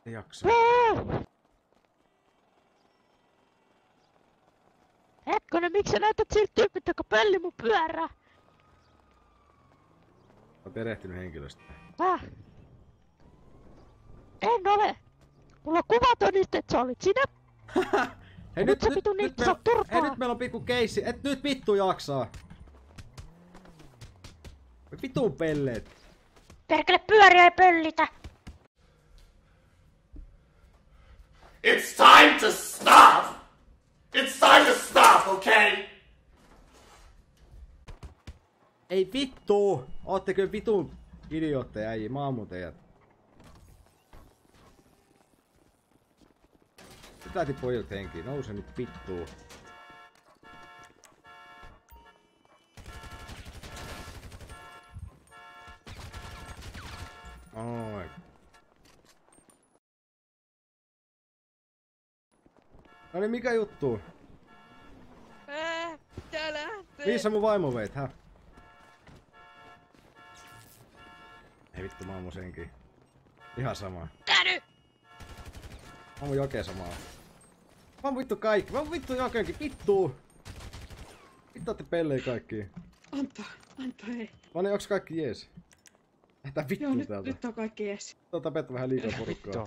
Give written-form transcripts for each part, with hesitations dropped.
Ei jaksa. Hetkonen, miksi sä näytät siltä tyypit, joka pölli mun pyörää? Oot erehtynyt henkilöstä. En ole. Mulla on kuvatodiste, että sä olit sinä. Hei nyt sä vitun niitä saa turpaa. Hei nyt meillä on pikku keissi. Et nyt vittu jaksaa. Vitun pelleet. Perkele pyöriä ei pöllitä. It's time to stop! It's time to stop, okay? Ei vittu! Ootteko vitun idiootteja äijä? Mä ammun teidät. Nyt lähti pojat henkiin. Nouse nyt vittuun. Oi. No niin, mikä juttu? Pitää lähteä. Missä mun vaimo veit, hä? Ei vittu, mä ammun senkin. Ihan sama. Kädy! Mä ammun jokeen samaa. Mä ammun vittu kaikki. Mä ammun vittu jokeenkin. Vittu! Vittu ootte pellejä kaikki. Anto hei. Mä onks kaikki jees? Lähtää vittuun Joo, täältä. nyt on kaikki jees. Tapettu vähän liikaa porukkaa.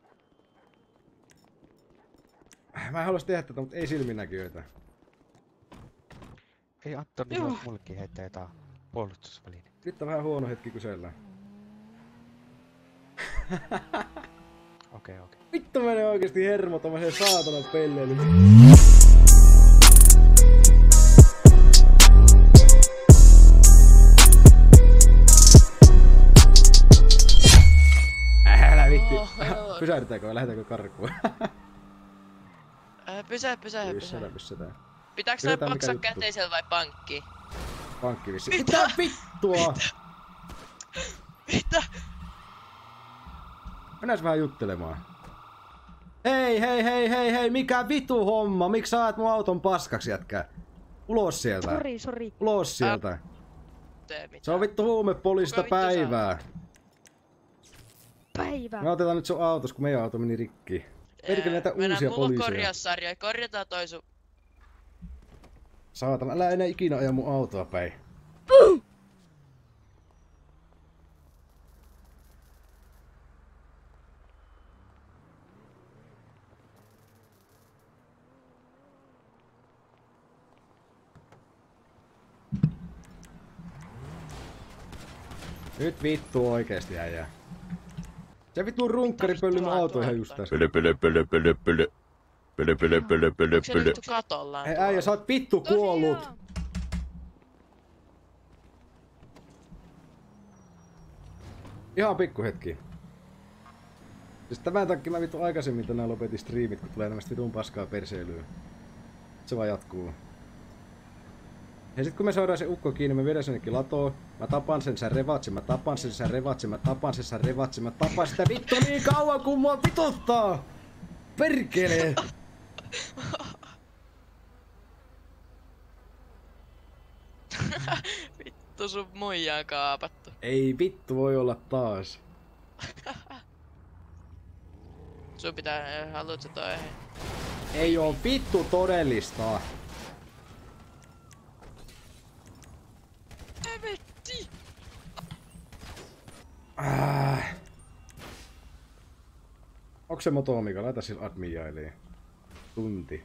Mä en halus tehdä tätä, mutta ei silminnäkijöitä. Ei Antoni, mullekin heittää jotain puolustusväline. Nyt on vähän huono hetki kysellä. Okei. Vittu menee oikeesti hermo tommoseen saatanan pelleilyyn. Älä vitti. Pysähdytäänkö vai lähdetäänkö karkuun? Pysähdään. Pitääkö toi maksaa käteisellä vai pankkiin? Pankki vissi. Mitä vittua? Mitä? Mennääs vähän juttelemaan. Hei, mikä vitu homma? Miksi sä ajat mun auton paskaksi, jätkää? Ulos sieltä. Sori. Ulos sieltä. Se on vittu huumepoliisista päivää. Päivää. Me otetaan nyt sun autos, kun meidän auto meni rikki. Perkele näitä uusia mulla on poliiseja. korjaussarjoja, korjataan toi sun. Saatana, älä enää ikinä aja mun autoa päin. Nyt vittu oikeesti äijä. Se vittu runkkari pölli mun auto ihan just tässä. Onko se vittu katollaan? Hei äijä, sä oot vittu kuollut! Ihan pikku hetki. Siis tämän takia mä vittu aikaisemmin tänään lopetin striimit, kun tulee näistä vitun paskaa perseilyä. Se vaan jatkuu. Ja sit kun me saadaan se ukko kiinni, me vedän senkin latoon. Mä tapan sen revatsin, mä tapan sen revatsin, mä tapan sitä vittu niin kauan kun mua vituttaa! Perkele! Vittu sun muijaa on kaapattu. Ei vittu voi olla taas. Sun pitää, haluut sä toi? Ei oo vittu todellista. Evetti! Onks se Motomika? Laita sillä admin-jailiin. Tunti.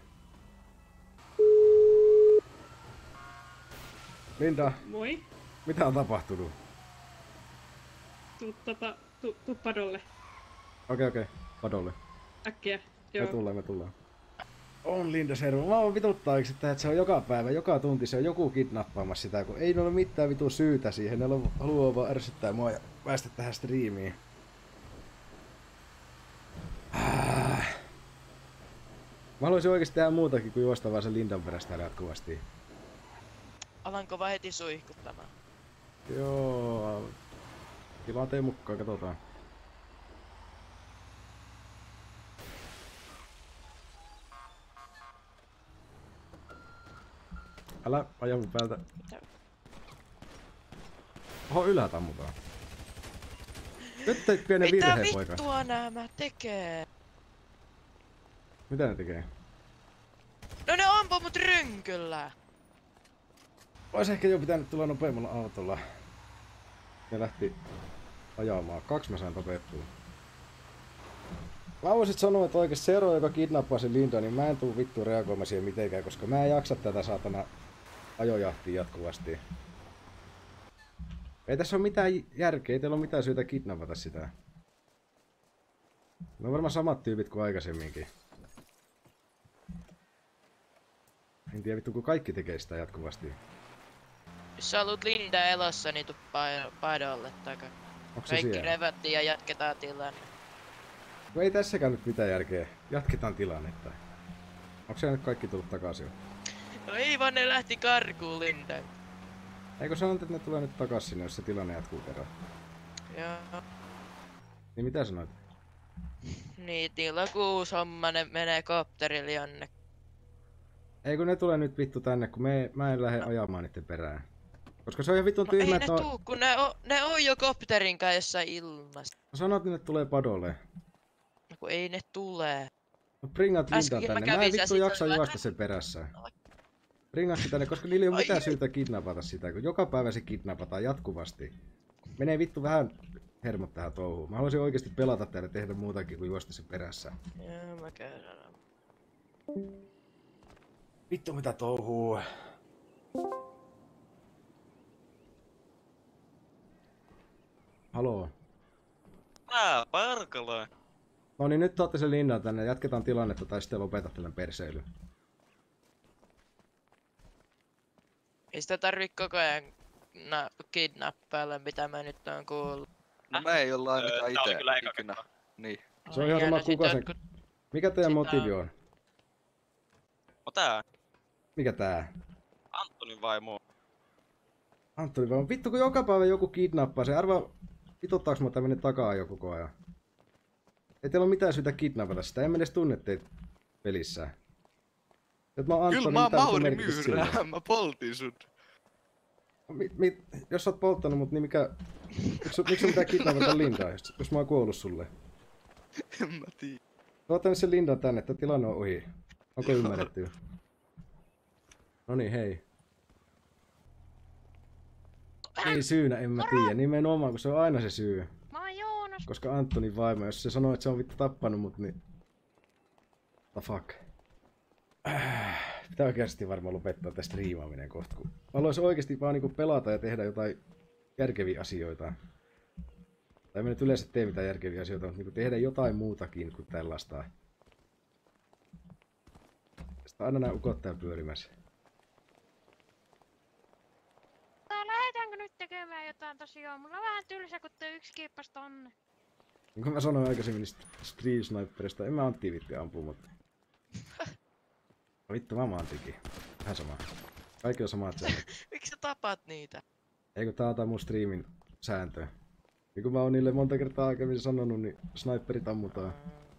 Linda. Moi. Mitä on tapahtunut? Tuu padolle. Okei. Padolle. Äkkiä. Joo. Me tullaan. On Linda Servo. Mä oon vituttaa, että se on joka päivä, joka tunti se on joku kidnappaamassa sitä, kun ei ole mitään vitu syytä siihen. Ne haluaa vaan ärsyttää mua ja päästä tähän striimiin. Mä haluaisin oikeesti tehdä muutakin kuin juosta vaan sen Lindan perästä täällä jatkuvasti. Alanko vaan heti suihkuttamaan? Joo. Tilanteen mukaan, katsotaan. Älä aja mun päältä. Oho, ylhäältä mukaan. Nyt teit pienen Mitä virheen, poika. vittua nämä tekee? Mitä ne tekee? No ne ampuu mut rynkyllä. Ois ehkä jo pitänyt tulla nopeammalla autolla. Ne lähti ajamaan. 2 mä sain tapettua. Mä voisin sanoa, että oikeesti Sero, joka kidnappaa sen Linda, niin mä en tuu vittu reagoimaan siihen mitenkään, koska mä en jaksa tätä saatana ajojahtia jatkuvasti. Ei tässä ole mitään järkeä, ei teillä ole mitään syytä kidnappata sitä. Ne on varmaan samat tyypit kuin aikaisemminkin. En tiedä vittu, kun kaikki tekee sitä jatkuvasti. Jos sä haluut Linda elossa, niin tuu padolle takaa. Onko se Kaikki siellä? revättiin ja jatketaan tilanne. No ei tässäkään nyt mitään järkeä. Jatketaan tilannetta. Onko se nyt kaikki tullut takaisin? No ei vaan ne lähti karkuun Linda. Eikö sanot, että ne tulee nyt takaisin sinne, jos se tilanne jatkuu kerran? Joo. Niin mitä sanoit? Niin, niillä on 6 homma, ne menee kopterille jonne. Eikö ne tulee nyt vittu tänne, kun mä en lähde ajamaan niiden perään. Koska se on ihan vittun No ei tyhmä, ne että no, tuu, kun ne on jo kopterin kanssa jossain ilmassa. sanot, että ne tulee padolle. No kun ei ne tule. No bringat Lindan Äskenkin mä tänne, mä en kävin vittu siellä, jaksa sit- juosta sen perässä. Bringat se tänne, koska niillä ei ole Ai mitään ei. syytä kidnappata sitä, kun joka päivä se kidnapataan jatkuvasti. Menee vittu vähän hermot tähän touhuun. Mä haluaisin oikeesti pelata täällä ja tehdä muutakin kuin juosta sen perässä. Joo, mä käydään. Vittu mitä touhuu. Haloo. Parkala. No niin, nyt tuotte sen Linnan tänne, jatketaan tilannetta tai sitten lopetatte tämän perseilyn. Ei sitä tarvii koko ajan kidnappailla, mitä mä nyt oon kuullut. No me ei olla ainakaan Tää oli ite kyllä eka ikinä. kerta. Niin. Se on ihan sama kuka sen... Mikä teidän Sitä- motiivi on? O tää? Mikä tää? Antonin vaimo. Anttoni vaan, vittu kun joka päivä joku kidnappaa se, arvaa vituttaaks mä tämmönen takaa jo koko ajan. Ei teillä ole mitään syytä kidnappata sitä, en mä edes tunne teitä pelissä. Et mä oon Anttoni, Kyllä mä oon mitä vittu Mauri merkitystä sillä on? Myyrä, mä poltin sut. Jos sä oot polttanut mut, niin mikä... Miksi sun pitää kidnappata Lindaa, jos mä oon kuollut sulle? En mä tiedä. Tuo tänne sen Lindan tänne, että tilanne on ohi. Onko ymmärretty? Noniin, hei. Ei syynä, en mä tiedä. Nimenomaan, kun se on aina se syy. Mä oon Joonas. Koska Antonin vaimo, jos se sanoo, että se on vittu tappanut mut, niin... The fuck. Pitää oikeasti varmaan lopettaa tästä striimaaminen kohta, kun... Mä haluaisin oikeesti vaan niinku pelata ja tehdä jotain järkeviä asioita. Tai mä nyt yleensä tee mitään järkeviä asioita, mutta niinku tehdä jotain muutakin kuin tällaista. Sitten aina nää ukot täällä pyörimässä. Lähdetäänkö nyt tekemään jotain tosiaan? Mulla on vähän tylsä, kun te yksi kiippas tonne. Niin kuin mä sanoin aikaisemmin niistä Street Sniperista, en mä Antti vitti ampua, mutta... Vittu mä Anttikin. Vähän sama. Kaikki on samat säännöt. Miksi sä tapat niitä? Eikö tää on mun streamin sääntö? Niin kuin mä oon niille monta kertaa aikaisemmin sanonut, niin sniperit ammutaan.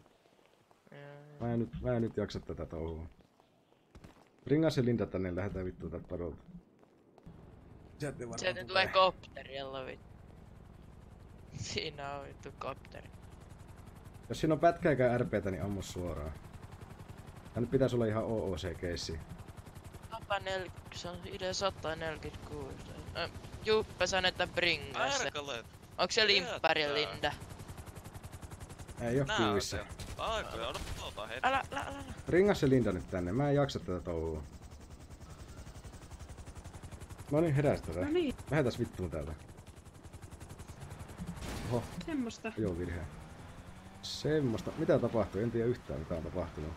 Mä en nyt jaksa tätä touhua. Bringaa se Linda tänne, lähdetään vittu tältä padolta. Sieltä tulee kopterilla vittu. Siinä on vittu kopteri. Jos siinä on pätkääkään RPtä, niin ammu suoraan. Tää nyt pitäis olla ihan OOC-keissi. 140, se on idea 146. Juppe sanoo, että bringaa se. Parkala. Onks se limppari Linda? Ei oo kyyvissä. Parkala, odota hetki. Älä. Bringaa se Linda nyt tänne, mä en jaksa tätä touhua. No niin, heräs tätä. No niin, Lähdetääs vittuun täältä. Oho, semmoista. joo virhe. Semmosta. Mitä tapahtui? En tiedä yhtään mitä on tapahtunut.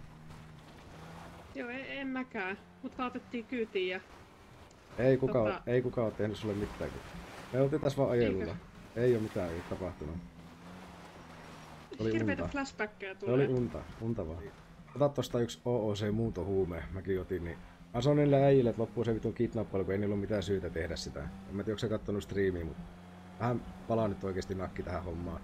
Joo, en mäkään. Mut otettiin kyytiin ja... Ei kukaan oo tehnyt sulle mitään. Me oltiin tässä vaan ajelulla. Ei oo mitään, ei tapahtunut. Oli Hirveitä unta. flashbackkejä Se tulee. oli unta vaan. Ota tosta yksi OOC-muuntohuume, mäkin otin, niin... Mä sanoin niille äijille, että loppuu se vitun kidnappailu, kun ei niillä ole mitään syytä tehdä sitä. En mä tiedä, onko sä kattonut striimiä, mutta... Vähän palaa nyt oikeesti nakki tähän hommaan.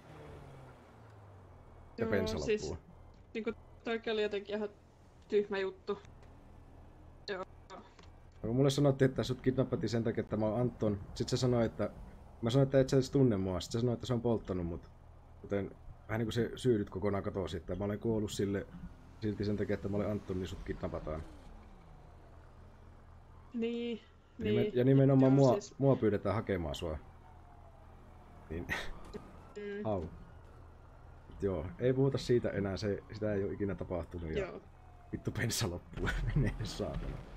Ja Joo, bensa siis- loppuu. Niinku toikin oli jotenkin ihan tyhmä juttu. Ja kun mulle sanottiin, että sut kidnappattiin sen takia, että mä oon Anton. Sit se sanoi, että Mä sanoin, että et sä edes tunne mua. Sitten se sanoi, että se on polttanut mut. Joten vähän niinku se syydyt kokonaan katosi, että mä olen kuollut sille silti sen takia, että mä olen Antton, niin sut kidnapataan. Niin. Ja nimenomaan Joo, mua pyydetään hakemaan sua. Niin. Au. Joo, ei puhuta siitä enää, sitä ei ole ikinä tapahtunut. Ja Joo. vittu pensa loppuu. Menee saatana.